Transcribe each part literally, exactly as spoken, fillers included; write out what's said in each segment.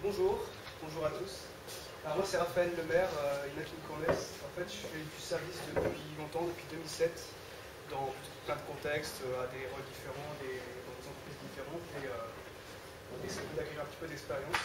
Bonjour, bonjour à tous. Alors moi c'est Raphaël Lemaire, euh, Inakin Conves. En fait je fais du service depuis longtemps, depuis deux mille sept, dans plein de contextes, euh, à des rôles différents, des, dans des entreprises différentes, et, euh, et ça peut d'acquérir un petit peu d'expérience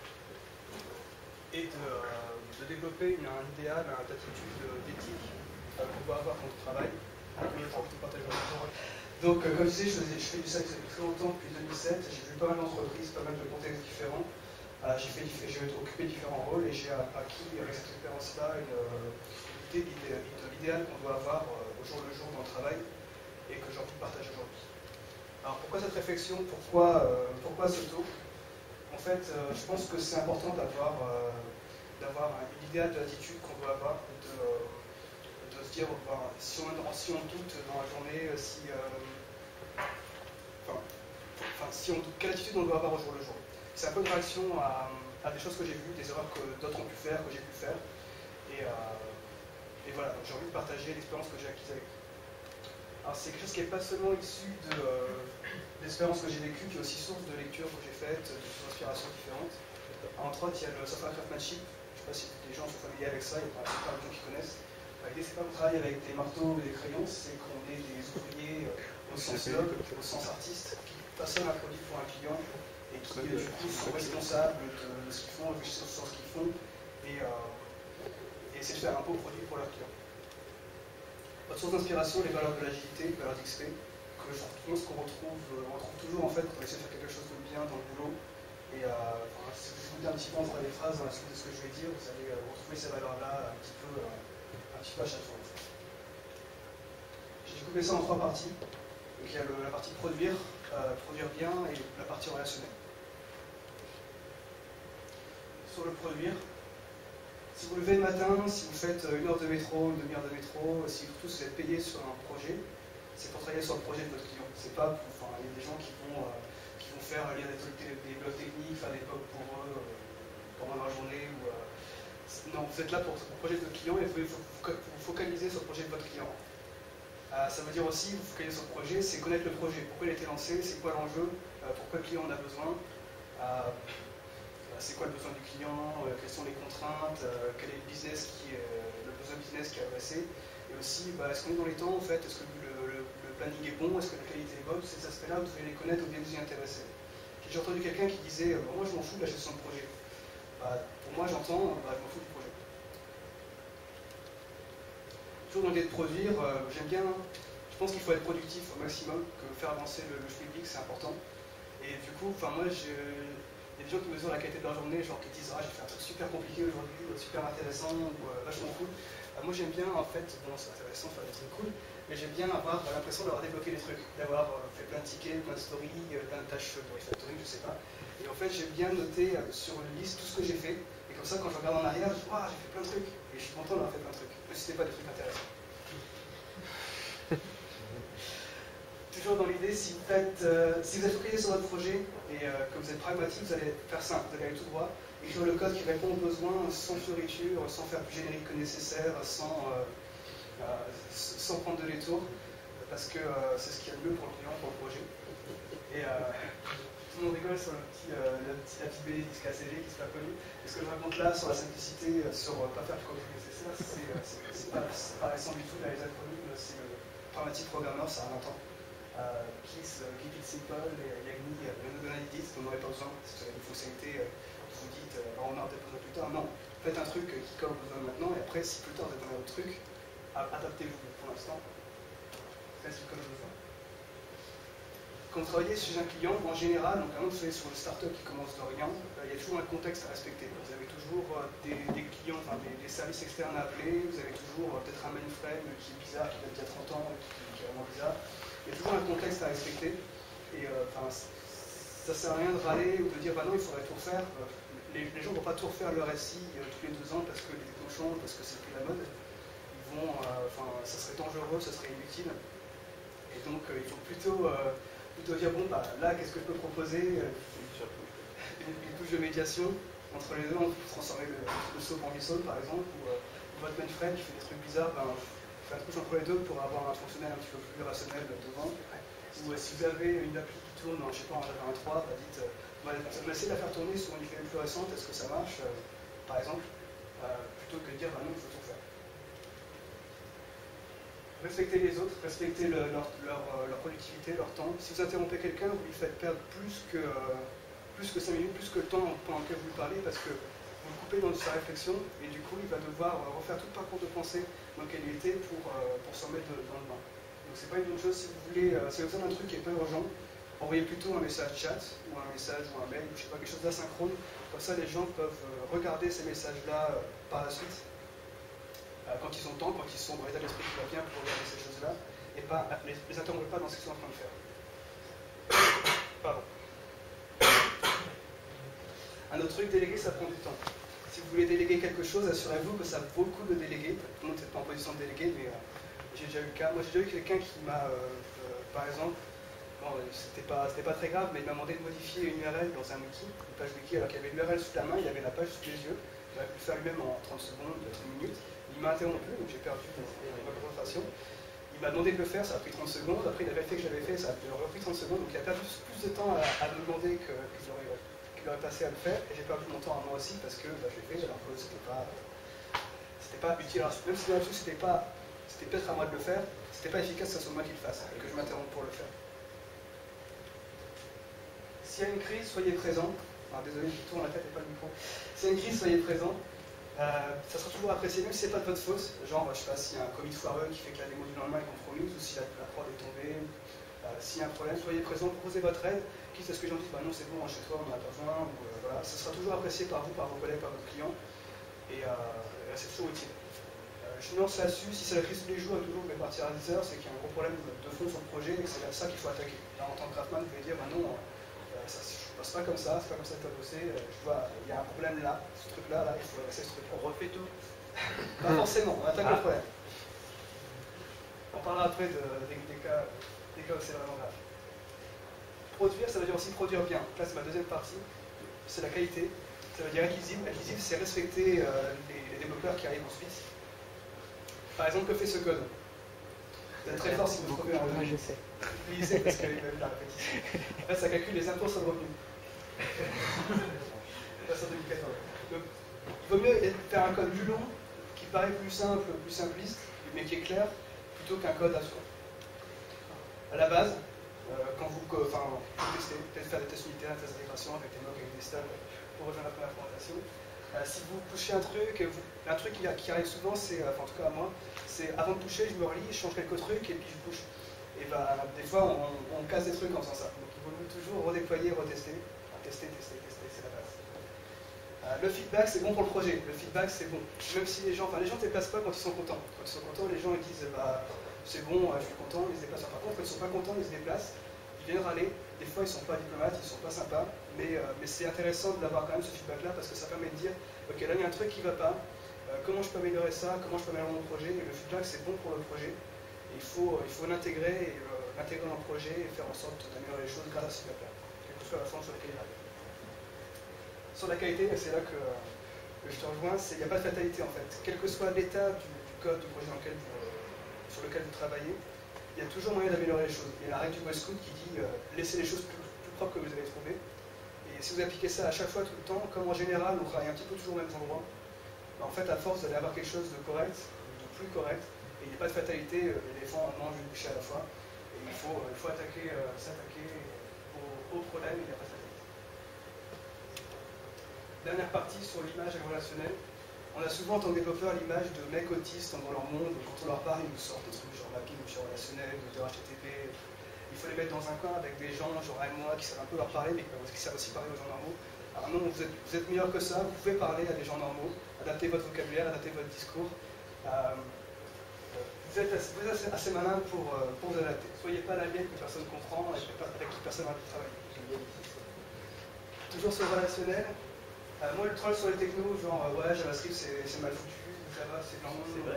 et de, euh, de développer une, un idéal, une attitude d'éthique euh, qu'on doit avoir quand on travaille, et que je trouve que partager avec. Donc euh, comme je disais, je, faisais, je fais du service depuis très longtemps, depuis deux mille sept, j'ai vu pas mal d'entreprises, pas mal de contextes différents. Euh, j'ai occupé différents rôles et j'ai acquis avec cette expérience-là une, une idée de l'idéal qu'on doit avoir euh, au jour le jour dans le travail et que j'ai envie de partager aujourd'hui. Alors pourquoi cette réflexion? Pourquoi, euh, pourquoi ce taux? En fait, euh, je pense que c'est important d'avoir euh, d'avoir une idéal de l'attitude qu'on doit avoir, de, de se dire ben, si, on, si on doute dans la journée, si, euh, enfin, enfin, si on, quelle attitude on doit avoir au jour le jour. C'est un peu une réaction à, à des choses que j'ai vues, des erreurs que d'autres ont pu faire, que j'ai pu faire. Et, euh, et voilà, j'ai envie de partager l'expérience que j'ai acquise avec vous. Alors c'est quelque chose qui n'est pas seulement issu de euh, l'expérience que j'ai vécue, qui est aussi source de lectures que j'ai faites, d'inspirations différentes. Entre autres, il y a le software craftsmanship. Je ne sais pas si les gens sont familiers avec ça, il y a pas mal de gens qui connaissent. L'idée, c'est pas de travailler avec des marteaux et des crayons, c'est qu'on est des ouvriers euh, au sens noble, au sens artiste, qui façonnent un produit pour un client et qui du coup sont responsables de ce qu'ils font, réfléchissent sur ce qu'ils font et, euh, et essaient de faire un beau produit pour leurs clients. Votre source d'inspiration, les valeurs de l'agilité, les valeurs d'X P, que je pense qu'on retrouve, on retrouve toujours en fait quand on essaie de faire quelque chose de bien dans le boulot. Et euh, enfin, si vous écoutez un petit peu entre les phrases dans la suite de ce que je vais dire, vous allez euh, retrouver ces valeurs-là un petit peu, euh, un petit peu à chaque fois. En fait. J'ai découpé ça en trois parties. Donc il y a le, la partie produire, euh, produire bien et la partie relationnelle. Sur le produire, si vous levez le matin, si vous faites une heure de métro, une demi-heure de métro, si vous tous êtes payés sur un projet, c'est pour travailler sur le projet de votre client. C'est pas pour, enfin, il y a des gens qui vont, euh, qui vont faire lire des, des blogs techniques, faire des blogs pour eux euh, pendant leur journée. Ou, euh, non, vous êtes là pour, pour le projet de votre client et vous faut vous focaliser sur le projet de votre client. Euh, ça veut dire aussi, vous focaliser sur le projet, c'est connaître le projet, pourquoi il a été lancé, c'est quoi l'enjeu, euh, pourquoi le client en a besoin. Euh, c'est quoi le besoin du client, euh, quelles sont les contraintes, euh, quel est le business qui est, euh, le besoin business qui est adressé, et aussi bah, est-ce qu'on est dans les temps en fait, est-ce que le, le, le planning est bon, est-ce que la qualité est bonne, ces aspects-là vous devez les connaître ou bien vous y intéresser. J'ai entendu quelqu'un qui disait bah, moi je m'en fous de la gestion de projet. Bah, pour moi j'entends bah, je m'en fous du projet. Toujours dans l'idée de produire, euh, j'aime bien, je pense qu'il faut être productif au maximum, que faire avancer le, le public c'est important. Et du coup, enfin moi je. Il y a des gens qui mesurent la qualité de leur journée, genre qui disent ah j'ai fait un truc super compliqué aujourd'hui, super intéressant ou euh, vachement cool. Euh, moi j'aime bien en fait, bon c'est intéressant de faire des trucs cool, mais j'aime bien avoir euh, l'impression d'avoir débloqué des trucs, d'avoir euh, fait plein de tickets, plein de stories, euh, plein de tâches de refactoring, je sais pas. Et en fait j'aime bien noter euh, sur une liste tout ce que j'ai fait, et comme ça quand je regarde en arrière, je dis ah j'ai fait plein de trucs, et je suis content d'avoir fait plein de trucs, même si c'était pas des trucs intéressants. Toujours dans l'idée, si vous faites, euh, si vous êtes focalisé sur votre projet et euh, que vous êtes pragmatique, vous allez faire simple, vous allez aller tout droit, écrire le code qui répond aux besoins sans fioriture, sans faire plus générique que nécessaire, sans, euh, euh, sans prendre de détour, parce que euh, c'est ce qu'il y a de mieux pour le client, pour le projet. Et euh, tout le monde rigole sur le petit, euh, la petite, la petite B D disque A C G qui n'est pas connu. Et ce que je raconte là sur la simplicité, sur ne euh, pas faire du code nécessaire, c'est pas, pas récent du tout. Là, les acronymes, c'est le pragmatique programmeur, ça a vingt ans. Euh, Kiss, uh, Keep It Simple, et Yagni, Monodonalidis, dont on n'aurait pas besoin, si vous avez une fonctionnalité, euh, vous dites, euh, on aura peut-être besoin plus tard. Non, faites un truc qui colle aux besoins maintenant, et après, si plus tard vous avez un autre truc, adaptez-vous. Pour l'instant, faites ce qui colle aux besoins. Quand vous travaillez chez un client, en général, donc avant de faire sur le startup qui commence de rien, euh, il y a toujours un contexte à respecter. Vous avez toujours euh, des, des clients, enfin des, des services externes à appeler, vous avez toujours euh, peut-être un mainframe qui est bizarre, qui date d'il y a trente ans, qui, qui est vraiment bizarre. Il y a toujours un contexte à respecter, et euh, ça ne sert à rien de râler ou de dire bah non, il faudrait tout refaire. Les, les gens ne vont pas tout refaire leur S I euh, tous les deux ans parce que les technos changent, parce que c'est plus la mode. Ils vont, enfin, euh, ça serait dangereux, ça serait inutile. Et donc, euh, il faut plutôt, euh, plutôt dire bon, bah là, qu'est-ce que je peux proposer une, une touche de médiation entre les deux, on peut transformer le, le SOAP en vSOAP par exemple, ou, euh, ou votre mainframe qui fait des trucs bizarres. Ben, faire une couche entre les deux pour avoir un fonctionnel un petit peu plus rationnel devant. Ou euh, si vous avez une appli qui tourne, je sais pas, en Java un point trois, bah dites, euh, on va essayer de la faire tourner sur une idée plus récente, est-ce que ça marche, euh, par exemple, euh, plutôt que de dire, ah non, il faut tout faire. Respecter les autres, respecter le, leur, leur, leur productivité, leur temps. Si vous interrompez quelqu'un, vous lui faites perdre plus que, euh, plus que cinq minutes, plus que le temps pendant lequel vous lui parlez, parce que vous le coupez dans sa réflexion, et du coup, il va devoir refaire tout le parcours de pensée dans lequel il était pour, euh, pour s'en mettre dans le bain. Donc c'est pas une bonne chose. Si vous voulez, euh, si vous avez besoin d'un truc qui n'est pas urgent, envoyez plutôt un message chat, ou un message, ou un mail, ou je sais pas, quelque chose d'asynchrone. Comme ça, les gens peuvent euh, regarder ces messages-là euh, par la suite, euh, quand ils ont le temps, quand ils sont dans l'état d'esprit qui va bien pour regarder ces choses-là, et pas, les, les interrompez pas dans ce qu'ils sont en train de faire. Pardon. Un autre truc, déléguer, ça prend du temps. Si vous voulez déléguer quelque chose, assurez-vous que ça vaut le coup de déléguer. Tout le monde n'est pas en position de déléguer, mais euh, j'ai déjà eu le cas. Moi, j'ai déjà eu quelqu'un qui m'a, euh, euh, par exemple, bon, c'était pas, c'était pas très grave, mais il m'a demandé de modifier une U R L dans un wiki, une page wiki, alors qu'il y avait l'U R L sous la main, il avait la page sous les yeux. Il aurait pu le faire lui-même en trente secondes, une minute. Il m'a interrompu, donc j'ai perdu ma concentration. Il m'a demandé de le faire, ça a pris trente secondes. Après, il avait fait que j'avais fait, ça a repris trente secondes. Donc il a perdu plus de temps à, à me demander que, que j'aurais qu'il aurait passé à le faire. Et j'ai perdu mon temps à moi aussi parce que bah, je l'ai fait alors que c'était pas, c'était pas utile. Alors, même si là-dessus, c'était pas, c'était peut-être à moi de le faire, c'était pas efficace que ce soit moi qui le fasse et que je m'interrompe pour le faire. S'il y a une crise, soyez présent. Alors, désolé, je tourne la tête et pas le micro. S'il y a une crise, soyez présent. Euh, ça sera toujours apprécié, même si c'est pas de votre faute. Genre, je sais pas, s'il y a un Covid foireux qui fait que la démo du lendemain est compromise, ou si la, la prod est tombée, euh, s'il y a un problème, soyez présent, proposez votre aide. Quitte à ce que les gens disent, bah non, c'est bon, chez toi, on en a besoin, ou euh, voilà. Ça sera toujours apprécié par vous, par vos collègues, par votre client, et euh, c'est toujours utile. Euh, je lance là-dessus, si c'est la crise tous les jours et toujours vous pouvez partir à dix heures, c'est qu'il y a un gros problème de fond sur le projet, et que c'est ça qu'il faut attaquer. Là, en tant que craftman, vous pouvez dire, bah non, euh, ça ne passe pas comme ça, c'est pas comme ça que tu as bossé, euh, je vois, il y a un problème là, ce truc-là, là, il faut adresser ce truc-là. On refait tout. Pas forcément, on attaque ah. le problème. On parlera après de, des, des, cas, des cas où c'est vraiment grave. Produire, ça veut dire aussi produire bien. Là, c'est ma deuxième partie, c'est la qualité. Ça veut dire acquisible. Acquisible, c'est respecter euh, les, les développeurs qui arrivent ensuite. Par exemple, que fait ce code? Vous êtes très fort si vous trouvez un Moi, je sais. Lisez parce qu'il y a eu la répétition. En fait, ça calcule les impôts sur le revenu. Ça, deux mille quatorze. Donc, il vaut mieux faire un code plus long, qui paraît plus simple, plus simpliste, mais qui est clair, plutôt qu'un code à soi. À la base, euh, quand vous, enfin, vous testez, peut-être faire des tests unitaires, des tests d'intégration avec des mocks, avec des stats, pour rejoindre la première présentation. Euh, si vous touchez un truc, vous, un truc qui, qui arrive souvent, c'est, enfin en tout cas à moi, c'est avant de toucher, je me relis, je change quelques trucs et puis je push. Et bah, des fois, on, on casse des trucs en faisant ça. Donc il vaut mieux toujours redéployer, retester. Enfin, tester, tester, tester, c'est la base. Euh, le feedback, c'est bon pour le projet. Le feedback, c'est bon. Même si les gens, enfin les gens ne se déplacent pas quand ils sont contents. Quand ils sont contents, les gens ils disent, bah, c'est bon, je suis content, ils se déplacent. Par contre, quand ils ne sont pas contents, ils se déplacent. Ils viennent râler. Des fois, ils ne sont pas diplomates, ils ne sont pas sympas. Mais, euh, mais c'est intéressant d'avoir quand même ce feedback-là parce que ça permet de dire, ok, là, il y a un truc qui ne va pas. Euh, comment je peux améliorer ça? Comment je peux améliorer mon projet? Et le feedback, c'est bon pour le projet. Et il faut, il faut l'intégrer, et, euh, l'intégrer dans le projet et faire en sorte d'améliorer les choses grâce à ce feedback-là, quelle que soit la forme sur laquelle il arrive. Sur la qualité, c'est là que, que je te rejoins, il n'y a pas de fatalité en fait. Quel que soit l'état du, du code, du projet dans lequel vous, euh, sur lequel vous travaillez, il y a toujours moyen d'améliorer les choses. Il y a la règle du Boy Scout qui dit euh, laissez les choses plus, plus propres que vous avez trouvées. Et si vous appliquez ça à chaque fois, tout le temps, comme en général, on travaille un petit peu toujours aux mêmes endroits, ben, en fait, à force, vous allez avoir quelque chose de correct, de plus correct, et il n'y a pas de fatalité, euh, l'éléphant mange une bouchée à la fois, et il faut, euh, il faut attaquer, euh, s'attaquer au, au problème, il n'y a pas de fatalité. Dernière partie sur l'image et le relationnel. On a souvent en tant que développeur l'image de mecs autistes dans leur monde, quand on leur parle, ils nous sortent des trucs genre mapping, ou genre relationnel, ou de H T T P. Il faut les mettre dans un coin avec des gens, genre à moi, qui savent un peu leur parler, mais qui savent aussi parler aux gens normaux. Alors non, vous êtes, vous êtes meilleur que ça, vous pouvez parler à des gens normaux, adapter votre vocabulaire, adapter votre discours. Euh, vous êtes assez, vous êtes assez, assez malin pour, euh, pour vous adapter. Soyez pas la mienne que personne ne comprend, et avec qui personne n'a envie de travailler. Toujours sur le relationnel. Euh, moi, le troll sur les technos, genre, euh, ouais, JavaScript c'est mal foutu, Java c'est lent, c'est vrai.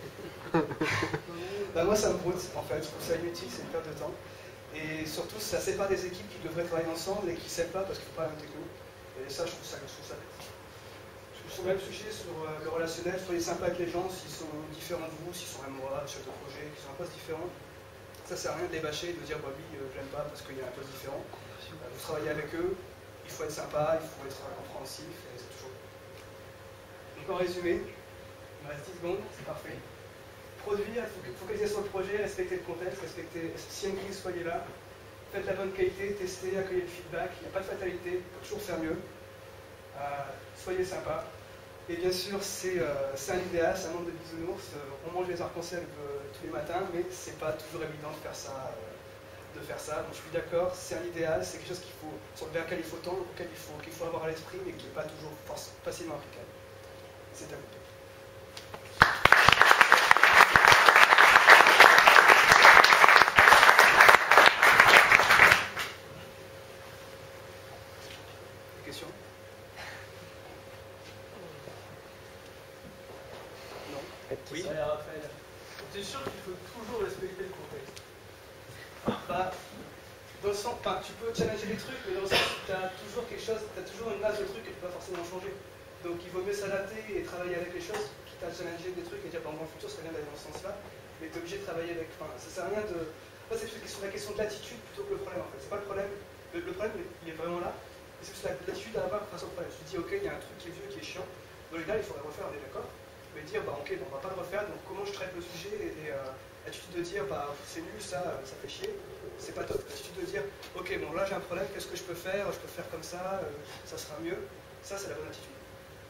Bah, moi, ça me broute, en fait, je trouve ça inutile, c'est une perte de temps. Et surtout, ça sépare des équipes qui devraient travailler ensemble et qui ne s'aiment pas parce qu'il ne faut pas la même techno. Et ça, je trouve ça, je trouve ça bête. Sur le même sujet, sur euh, le relationnel, soyez sympa avec les gens s'ils sont différents de vous, s'ils sont M O A, chef de projet, qui sont un poste différent. Ça ne sert à rien de les bâcher, de dire, bah oui, euh, je n'aime pas parce qu'il y a un poste différent. Euh, vous travaillez avec eux. il faut être sympa, il faut être compréhensif, et c'est toujours. Donc en résumé, il me reste dix secondes, c'est parfait. Produire, il faut focaliser sur le projet, respecter le contexte, respecter, si y a une crise, soyez là. Faites la bonne qualité, testez, accueillez le feedback, il n'y a pas de fatalité, il faut toujours faire mieux. Euh, soyez sympa. Et bien sûr, c'est euh, un idéal, c'est un monde de bisounours. Euh, on mange les arcs-en-ciel euh, tous les matins, mais c'est pas toujours évident de faire ça. Euh, de faire ça. Donc je suis d'accord, c'est un idéal, c'est quelque chose qu'il faut, sur lequel il faut tendre, auquel il faut, qu'il faut avoir à l'esprit, mais qui n'est pas toujours force, facilement applicable. C'est à vous. Question? Non? Oui? Raphaël, tu es sûr qu'il faut toujours respecter le contexte? Bah, dans le sens, enfin, tu peux challenger les trucs, mais dans le sens où tu as toujours quelque chose, tu as toujours une base de trucs et tu peux pas forcément changer. Donc il vaut mieux s'adapter et travailler avec les choses, quitte à challenger des trucs et dire, bah, dans le futur, ça serait bien d'aller dans ce sens-là, mais tu es obligé de travailler avec. Enfin, ça sert à rien de. Moi, c'est plus sur la question de l'attitude plutôt que le problème, en fait. C'est pas le problème. Le, le problème, il est vraiment là. C'est plus l'attitude à avoir face au problème. Tu te dis, ok, il y a un truc qui est vieux, qui est chiant. Dans l'idéal, il faudrait le refaire, on est d'accord. Mais dire, bah, ok, bon, on va pas le refaire, donc comment je traite le sujet et, et euh, l'attitude de dire, bah, c'est nul, ça, ça fait chier, c'est pas top. L'attitude de dire, ok, bon, là j'ai un problème, qu'est-ce que je peux faire? Je peux faire comme ça, euh, ça sera mieux. Ça, c'est la bonne attitude.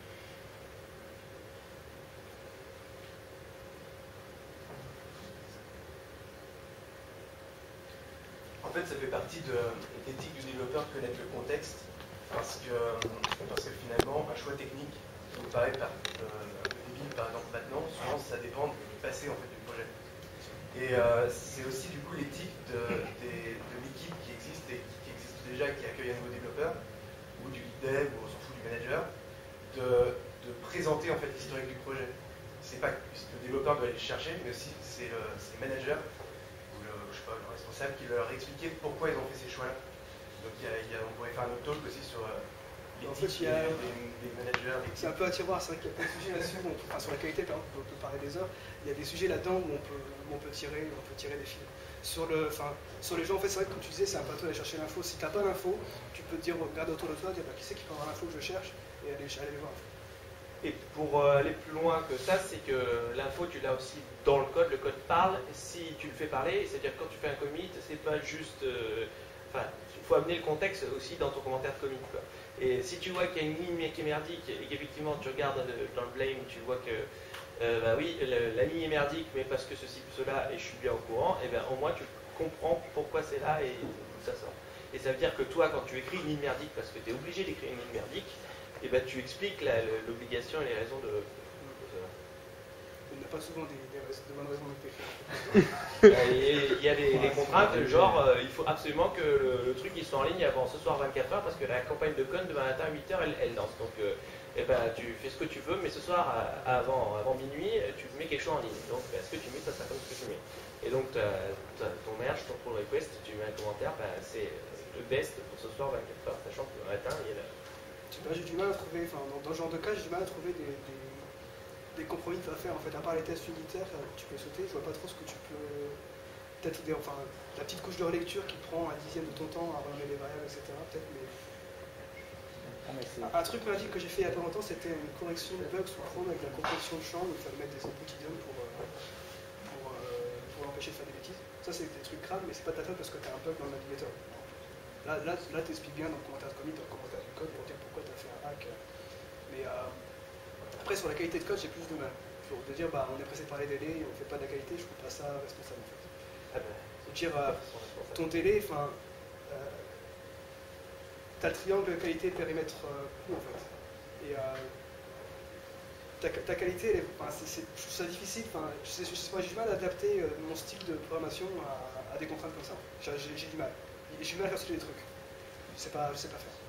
En fait, ça fait partie de l'éthique du développeur de connaître le contexte, parce que, parce que finalement, un choix technique qui vous paraît par, euh, débile, par exemple, maintenant, souvent ça dépend du passé en fait, du projet. Et euh, c'est aussi du coup l'éthique de, de, de l'équipe qui existe et qui existe déjà, qui accueille un nouveau développeur, ou du lead dev, ou on s'en fout du manager, de, de présenter en fait l'historique du projet. C'est pas que le développeur doit aller le chercher, mais aussi c'est le, le manager je sais pas, le responsable qui leur expliquait pourquoi ils ont fait ces choix-là. Donc il y a, il y a, on pourrait faire un autre talk aussi sur euh, les en fait, il y a... des, des managers. C'est un peu à tiroir, c'est vrai qu'il y a plein de sujets là-dessus, enfin, sur la qualité par exemple, on peut parler des heures, il y a des sujets là-dedans où on peut, où on peut tirer, on peut tirer des fils. Sur, le, enfin, sur les gens, en fait, c'est vrai que comme tu disais, c'est un peu à toi d'aller chercher l'info. Si tu n'as pas l'info, tu peux te dire, regarde autour de toi, dire, bah, qui c'est qui peut avoir l'info que je cherche, et aller, aller les voir. Et pour aller plus loin que ça, c'est que l'info, tu l'as aussi dans le code, le code parle, si tu le fais parler, c'est-à-dire que quand tu fais un commit, c'est pas juste... Euh, enfin, il faut amener le contexte aussi dans ton commentaire de commit, quoi. Et si tu vois qu'il y a une ligne qui est merdique, et qu'effectivement tu regardes dans le blame, tu vois que, euh, bah oui, le, la ligne est merdique, mais parce que ceci, cela, et je suis bien au courant, et bien au moins tu comprends pourquoi c'est là et où ça sort. Et ça veut dire que toi, quand tu écris une ligne merdique, parce que tu es obligé d'écrire une ligne merdique, et ben tu expliques l'obligation et les raisons de, de cela. Il n'y a pas souvent des, des, des bonnes raisons de t'écrire. Il y a des, des contraintes, genre euh, il faut absolument que le, le truc il soit en ligne avant ce soir vingt-quatre heures parce que la campagne de con demain matin à huit heures elle, elle lance. Donc euh, eh ben, tu fais ce que tu veux, mais ce soir à, avant, avant minuit tu mets quelque chose en ligne. Donc ben, ce que tu mets, ça sera comme ce que tu mets. Et donc t'as, t'as ton merge, ton pull request, tu mets un commentaire, ben, c'est le best pour ce soir vingt-quatre heures, sachant que le matin il y a la... J'ai du mal à trouver, enfin, dans, dans ce genre de cas, j'ai du mal à trouver des, des, des compromis à faire. En fait, à part les tests unitaires, tu peux sauter, je vois pas trop ce que tu peux. Peut-être des, enfin, la petite couche de relecture qui prend un dixième de ton temps à renommer les variables, et cetera. Peut-être, mais. Un, un truc magique que j'ai fait il y a pas longtemps, c'était une correction de bugs sous Chrome avec la compression de champ où il fallait mettre des input idioms pour, euh, pour, euh, pour empêcher de faire des bêtises. Ça, c'est des trucs graves, mais c'est pas ta faute parce que tu as un bug dans le navigateur. Là, là, là tu expliques bien dans le commentaire de commit, dans le commentaire du code pour dire pourquoi tu as fait un hack. Mais euh, après, sur la qualité de code, j'ai plus de mal. Pour de dire, bah, on est pressé par les délais, on ne fait pas de la qualité, je ne trouve pas ça responsable en fait. Ah ben, dire, euh, ton délai, enfin, euh, tu as le triangle qualité périmètre euh, coût en fait. Et euh, ta, ta qualité, enfin, c'est, je trouve ça difficile, enfin, j'ai du mal à adapter euh, mon style de programmation à, à des contraintes comme ça. J'ai, j'ai du mal. J'ai du mal à faire les trucs. Je sais pas, je sais pas faire.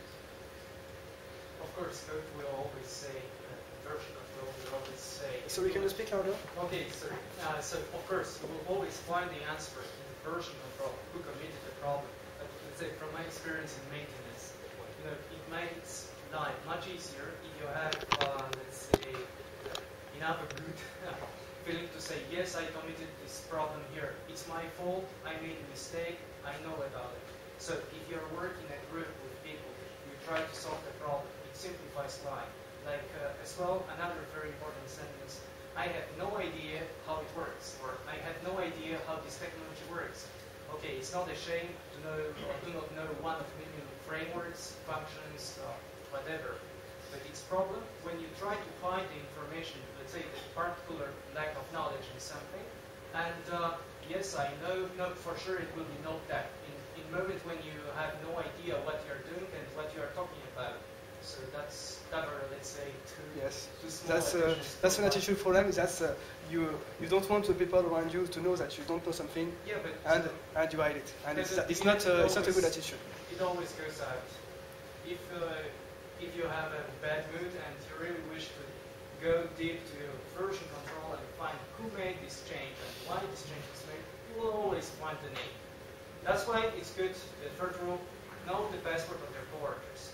Of course, code will always say, uh, version of code will always say. So we can speak louder? Okay, sorry. Uh, so of course, you will always find the answer in the version of problem, who committed the problem. But let's say from my experience in maintenance, you know, it makes life much easier if you have, uh, let's say, enough a good feeling to say, yes, I committed this problem here. It's my fault. I made a mistake. I know about it. So if you're working in a group with people, you try to solve the problem. It simplifies life. Like uh, as well, another very important sentence. I have no idea how it works, or I have no idea how this technology works. Okay, it's not a shame to know or do not know one of million frameworks, functions, uh, whatever. But it's problem when you try to find the information, let's say the particular lack of knowledge in something, and uh, yes, I know, no, for sure it will be not that. In, in moment when you have no idea what you're doing and what you are talking about. So that's cover, let's say, two. Yes, two small that's uh, additions that's to an life. attitude problem. That's uh, you you don't want the people around you to know that you don't know something, Yeah, but and and you hide it. And But it's, it- it's it not uh, it's not a good always- attitude. it always goes out. If uh, if you have a bad mood and you really wish to go deep to version control and find who made this change and why this change was made, you will always find the name. That's why it's good, the third rule, know the password of your coworkers.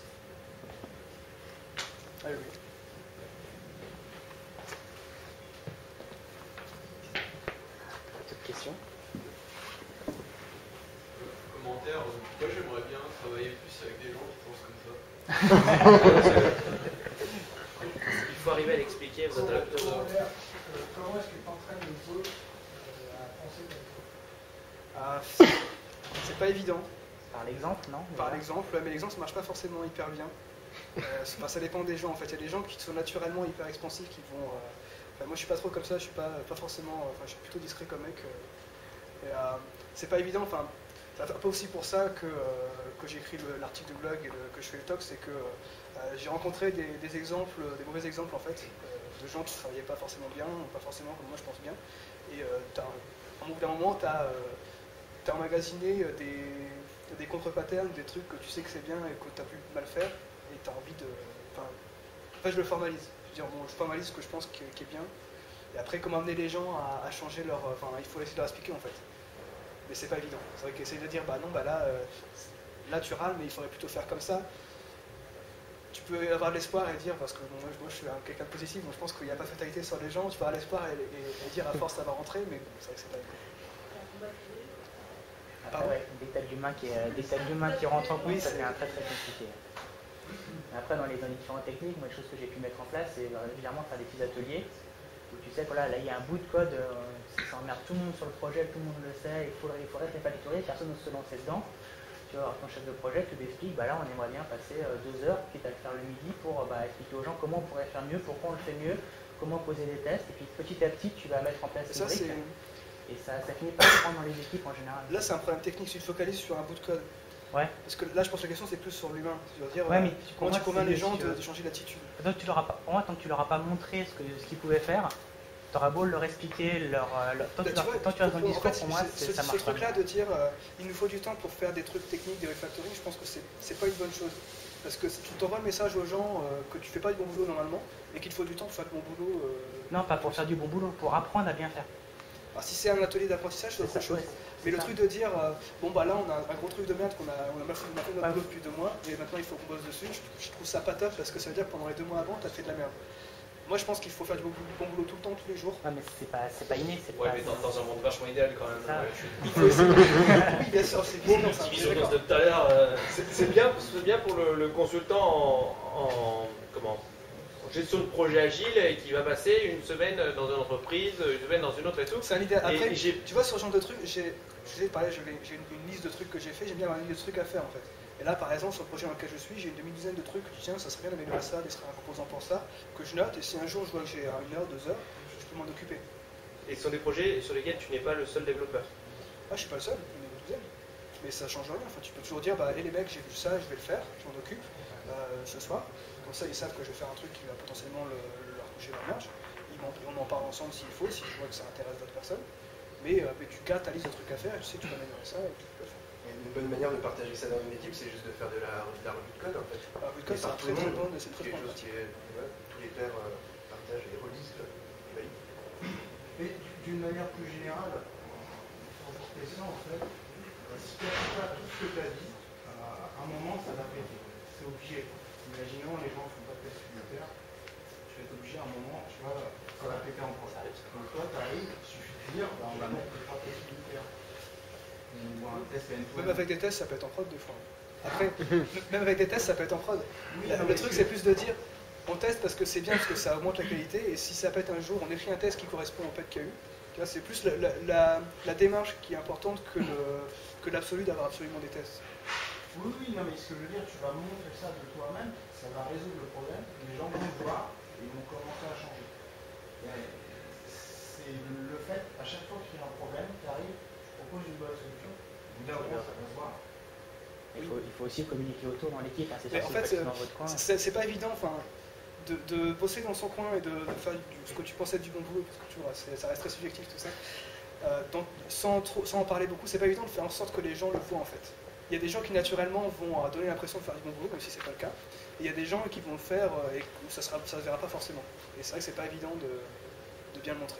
I agree. D'autres questions? Commentaire, euh, moi j'aimerais bien travailler plus avec des gens qui pensent comme ça. Il faut arriver à l'expliquer. Vous êtes à- Comment comment est-ce que tu entraînes le pôle à penser comme ça? Ah, c'est- c'est pas évident. Par l'exemple, non? Par l'exemple, mais l'exemple ça marche pas forcément hyper bien. Euh, c'est- enfin, ça dépend des gens en fait. Il y a des gens qui sont naturellement hyper expansifs qui vont. euh, enfin, moi je suis pas trop comme ça, je suis pas, pas forcément. Enfin, je suis plutôt discret comme mec. euh, et, euh, c'est pas évident. Enfin, c'est un peu aussi pour ça que, euh, que j'ai écrit le- l'article de blog et le- que je fais le talk, c'est que euh, j'ai rencontré des, des exemples, des mauvais exemples en fait, euh, de gens qui travaillaient pas forcément bien, ou pas forcément comme moi je pense bien. Et euh, t'as, au bout d'un moment, tu as euh, emmagasiné des, des contre-patterns, des trucs que tu sais que c'est bien et que tu as pu mal faire, et tu as envie de. Enfin, en fait, je le formalise. Je veux dire, bon, je formalise ce que je pense qui, qui est bien. Et après, comment amener les gens à, à changer leur. Enfin, il faut essayer de leur expliquer en fait. Mais c'est pas évident. C'est vrai qu'essayer de dire, bah non, bah là, euh, là tu râles, mais il faudrait plutôt faire comme ça. Tu peux avoir de l'espoir et dire, parce que bon, moi, je- moi je suis un- quelqu'un de positif, donc je pense qu'il n'y a pas de fatalité sur les gens, tu peux avoir l'espoir et, et- et dire à force ça va rentrer, mais bon, c'est vrai que c'est pas évident. Après, ouais, dès que t'as de l'humain qui, est- dès que t'as de l'humain qui rentre en compte, Oui, ça c'est- devient très très compliqué. Mais après, dans les, dans les différentes techniques, moi, les choses que j'ai pu mettre en place, c'est euh, régulièrement faire des petits ateliers où tu sais que là, là, il y a un bout de code, euh, ça emmerde tout le monde sur le projet, tout le monde le sait, il faudrait, il faudrait refactorer, personne ne se lancer dedans. Tu vois, alors ton chef de projet, tu lui expliques, bah là, on aimerait bien passer euh, deux heures, quitte à le faire le midi, pour euh, bah, expliquer aux gens comment on pourrait faire mieux, pourquoi on le fait mieux, comment poser des tests, et puis petit à petit, tu vas mettre en place Et des ça, briques, c'est. et ça, ça finit par se prendre dans les équipes en général. Là, c'est un problème technique, si tu te focalises sur un bout de code. Ouais. Parce que là, je pense que la question, c'est plus sur l'humain. Tu veux dire, Ouais, euh, mais tu- comment pour tu moi, convaincs c'est les gens mieux, si tu de, veux. de changer d'attitude. Donc, tu leur as pas, pour moi, tant que tu leur as pas montré ce que ce qu'ils pouvaient faire, tu auras beau leur expliquer leur, euh, leur- tant que Bah, tu leur- vois, tant que tu restes dans le en discours, fait, pour moi, ce, c'est- ça ce marche pas. truc-là de dire euh, il nous faut du temps pour faire des trucs techniques, des refactoring, je pense que c'est c'est pas une bonne chose. Parce que si tu t'envoies le message aux gens euh, que tu fais pas du bon boulot normalement et qu'il te faut du temps pour faire le bon boulot. euh, Non, pas pour faire du bon boulot, pour apprendre à bien faire. alors, si c'est un atelier d'apprentissage, c'est C'est autre ça, chose. ouais, Mais le ça. truc de dire euh, bon bah là on a un gros truc de merde qu'on a, on a mal fait, on a fait notre Ouais. boulot depuis deux mois et maintenant il faut qu'on bosse dessus, je, je trouve ça pas top parce que ça veut dire que pendant les deux mois avant t'as fait de la merde. Moi je pense qu'il faut faire du bon, bon boulot tout le temps, tous les jours. Ouais, mais c'est pas, c'est pas inné, c'est Ouais, pas. mais dans, dans un monde vachement idéal quand même. Ça. Ouais, je suis Il faut essayer. Oui bien sûr, c'est bien, bon, c'est un petit peu bisounours d'accord. de tout à l'heure. euh, C'est c'est bien, c'est bien pour le, le consultant en, en- comment, en gestion de projet agile et qui va passer une semaine dans une entreprise, une semaine dans une autre et tout. C'est un idéal. Et- Après, et j'ai- tu vois, sur ce genre de trucs, j'ai, je vous ai parlé, j'ai j'ai une, une liste de trucs que j'ai fait, j'aime bien avoir une liste de trucs à faire en fait. Et là, par exemple, sur le projet dans lequel je suis, j'ai une demi-dizaine de trucs, je dis tiens, ça serait bien d'améliorer ça, d'essayer un composant pour ça, que je note, et si un jour je vois que j'ai une heure, deux heures, je peux m'en occuper. Et ce sont des projets sur lesquels tu n'es pas le seul développeur. Ah, je suis pas le seul, on est une douzaine. Mais ça change rien, enfin, tu peux toujours dire, bah, hé les mecs, j'ai vu ça, je vais le faire, je m'en occupe, euh, ce soir. Comme ça, ils savent que je vais faire un truc qui va potentiellement le, leur coucher leur marge. Ils m'en- on en parle ensemble s'il faut, si je vois que ça intéresse d'autres personnes. Mais, euh, mais tu gardes ta liste de trucs à faire, et tu sais que tu vas améliorer ça, et tu peux le faire. Et une bonne manière de partager ça dans une équipe, c'est juste de faire de la, de la revue de code en fait. Alors, le code, Et c'est un par très tout le très monde, bon, c'est une très quelque bonne chose qui est, voilà, tous les pairs euh, partagent et relisent le et valident. Mais d'une manière plus générale, pour apporter ça, en fait, euh, si tu n'appliques pas tout ce que tu as dit, euh, à un moment, ça va péter. C'est obligé. Imaginons, les gens ne font pas de test unitaire, tu vas être obligé à un moment, tu vois, ça va péter en prod. Donc toi, tu arrives, il suffit de dire, bah, on va mettre les trois tests unitaires. Ou un test N deux. Même avec des tests, ça peut être en prod des fois. Après, même avec des tests, ça peut être en prod. Oui, La- non, le mais truc, tu- c'est plus de dire, on teste parce que c'est bien, parce que ça augmente la qualité, et si ça pète un jour, on écrit un test qui correspond au pet qu'il y a eu. Tu vois, c'est plus la, la- la- la démarche qui est importante que le- que l'absolu d'avoir absolument des tests. Oui, oui, non, mais ce que je veux dire, tu vas montrer ça de toi-même, ça va résoudre le problème, les gens vont le voir et ils vont commencer à changer. Et c'est le fait, à chaque fois qu'il y a un problème, tu arrives, tu proposes une bonne solution, au bout d'un moment, ça va se voir. Il faut, il faut aussi communiquer autour dans l'équipe, hein, c'est Mais sûr, en c'est fait, pas que dans votre coin. c'est c'est pas évident, enfin, de, de bosser dans son coin et de, de faire du- ce que tu pensais être du bon boulot, parce que tu vois, c'est- ça reste très subjectif tout ça. Euh, donc, sans, trop, sans en parler beaucoup, c'est pas évident de faire en sorte que les gens le voient en fait. Il y a des gens qui naturellement vont euh, donner l'impression de faire du bon boulot, même si c'est pas le cas. Et il y a des gens qui vont le faire euh, et où ça sera, ça se verra pas forcément. Et c'est vrai que c'est pas évident de, de bien le montrer.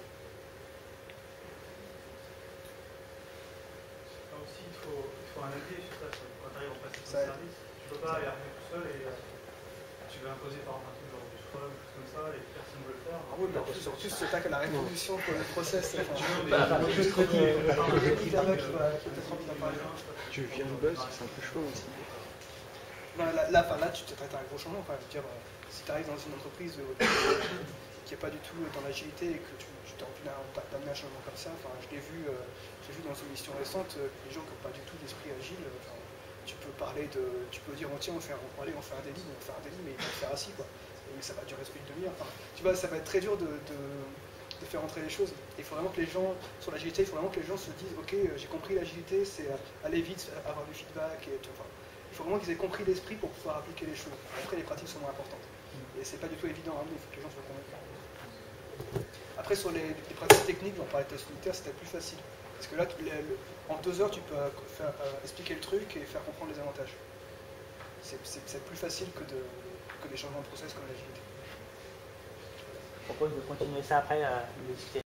Là aussi, il faut, il faut un allié sur ça, quand tu arrives en prestation Ça de aide. service. Tu peux pas y arriver tout seul et euh, tu veux imposer par exemple un truc genre du Scrum, quelque chose comme ça, et personne ne veut le faire. Ah oui, mais surtout si c'est pas que la révolution pour le process. Enfin, Tu veux, Bah, mais- bah, mais- le truc, euh, mais- il y a mais- Hyper Bug qui va- qui va peut-être envie d'en parler. Tu viens de buzz, c'est un peu chaud aussi. Non, là, là, enfin, là, tu te traites un gros changement. Enfin, je veux dire, euh, si tu arrives dans une entreprise euh, qui n'est pas du tout dans l'agilité et que tu, tu t'as envie d'un- d'amener un changement comme ça, enfin, je l'ai vu, euh, j'ai vu dans une mission récente, euh, les gens qui n'ont pas du tout d'esprit agile, euh, enfin, tu peux parler de, tu peux dire, oh, tiens, on fait, un, allez, on fait un délit, on fait un délit, mais il faut le faire assis, quoi. Et ça va durer une demi-heure. Enfin, tu vois, ça va être très dur de, de, de faire entrer les choses. Il faut vraiment que les gens, sur l'agilité, il faut vraiment que les gens se disent, ok, euh, j'ai compris l'agilité, c'est euh, aller vite, avoir du feedback et tout. Enfin, il faut vraiment qu'ils aient compris l'esprit pour pouvoir appliquer les choses. Après, les pratiques sont moins importantes. Et c'est pas du tout évident à amener, il faut que les gens soient convaincus. Après, sur les, les pratiques techniques, on parlait de tests unitaires, c'était plus facile. Parce que là, tu- le- le- en deux heures, tu peux euh, faire, euh, expliquer le truc et faire comprendre les avantages. C'est c'est- c'est plus facile que, de, que des changements de process comme l'agilité. Je propose de continuer ça après, à discuter.